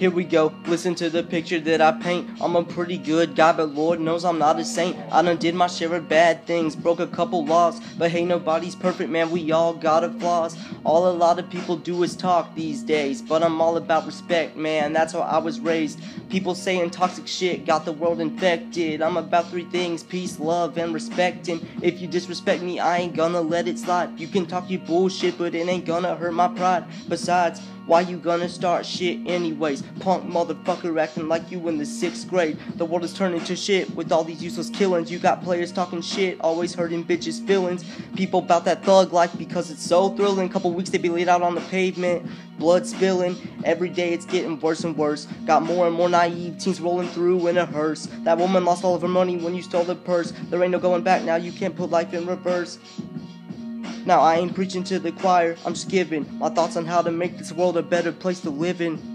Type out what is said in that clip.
Here we go, listen to the picture that I paint. I'm a pretty good guy, but Lord knows I'm not a saint. I done did my share of bad things, broke a couple laws, but hey, nobody's perfect, man, we all got our flaws. All a lot of people do is talk these days, but I'm all about respect, man, that's how I was raised. People saying toxic shit got the world infected. I'm about three things: peace, love, and respect. And if you disrespect me, I ain't gonna let it slide. You can talk your bullshit, but it ain't gonna hurt my pride. Besides, why you gonna start shit anyways? Punk motherfucker acting like you in the 6th grade. The world is turning to shit with all these useless killings. You got players talking shit, always hurting bitches' feelings. People bout that thug life because it's so thrilling. Couple weeks they be laid out on the pavement, blood spilling. Every day it's getting worse and worse. Got more and more naive teens rolling through in a hearse. That woman lost all of her money when you stole her purse. There ain't no going back now, you can't put life in reverse. Now I ain't preaching to the choir, I'm just giving my thoughts on how to make this world a better place to live in.